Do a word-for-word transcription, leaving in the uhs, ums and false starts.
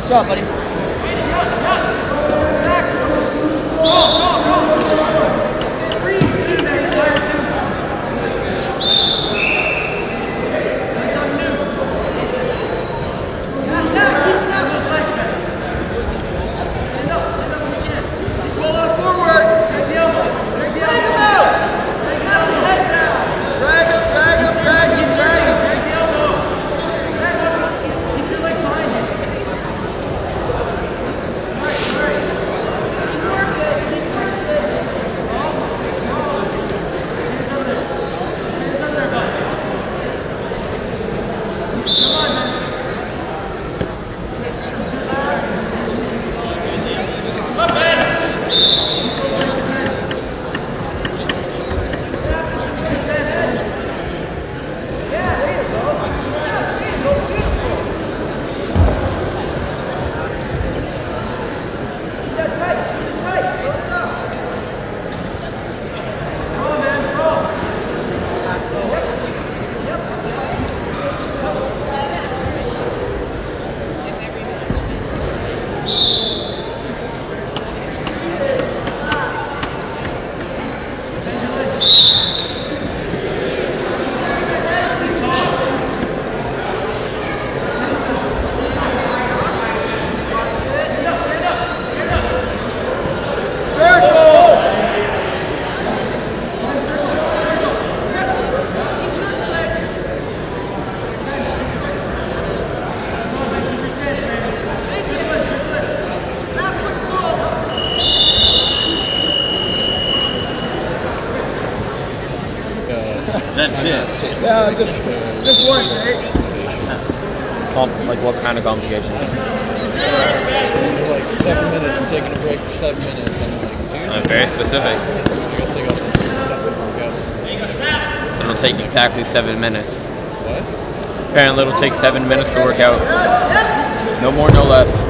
job, buddy. That's it. Yeah, just just once, eh? Com like what kind of conversation? You're like seven minutes. We're taking a break for seven minutes. I'm like, seriously? Uh, very specific. I guess I got something to work out. It'll take exactly seven minutes. What? Apparently, it'll take seven minutes to work out. No more, no less.